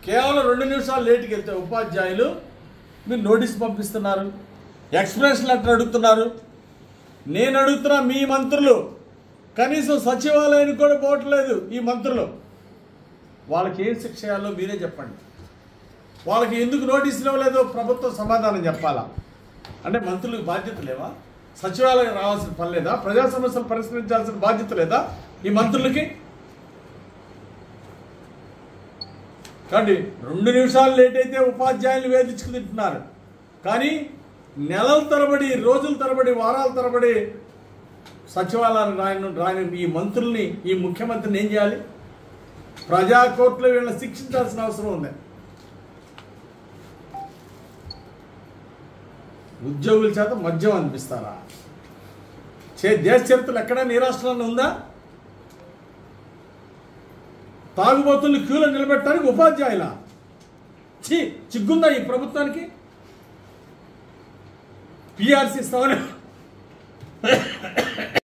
కేవలం 2 నిమిషాలు లేట్కి వెళ్తే ఉపాధ్యాయులు మీరు నోటీస్ పంపిస్తున్నారు, ఎక్స్ప్రెస్ లెటర్ అడుగుతున్నారు. నేను అడుగుతున్నా, మీ మంత్రులు కనీసం సచివాలయానికి కూడా పోవట్లేదు. ఈ మంత్రులు వాళ్ళకి ఏం శిక్ష చేయాలో మీరే చెప్పండి. వాళ్ళకి ఎందుకు నోటీసులు ఇవ్వలేదో ప్రభుత్వం సమాధానం చెప్పాలా? అంటే మంత్రులకు బాధ్యత లేవా? సచివాలయం రావాల్సిన పని లేదా? ప్రజా సమస్యలు పరిష్కరించాల్సిన బాధ్యత లేదా ఈ మంత్రులకి? కాబట్టి 2 నిమిషాలు లేట్ అయితే ఉపాధ్యాయులు వేధించుకు తింటున్నారు. కానీ నెలల తరబడి, రోజుల తరబడి, వారాల తరబడి సచివాలయాన్ని రాని ఈ మంత్రుల్ని, ఈ ముఖ్యమంత్రిని ఏం చేయాలి? ప్రజా కోర్టులో వీళ్ళని శిక్షించాల్సిన అవసరం ఉంది. ఉద్యోగుల చేత మద్యం అనిపిస్తారా? దేశ చరిత్రలో ఎక్కడైనా ఈ రాష్ట్రంలో ఉందా? తాగుబోతుల్ని క్యూలో నిలబెట్టడానికి ఉపాధ్యాయుల చిగ్గుందా ఈ ప్రభుత్వానికి? పిఆర్సీ ఇస్తామని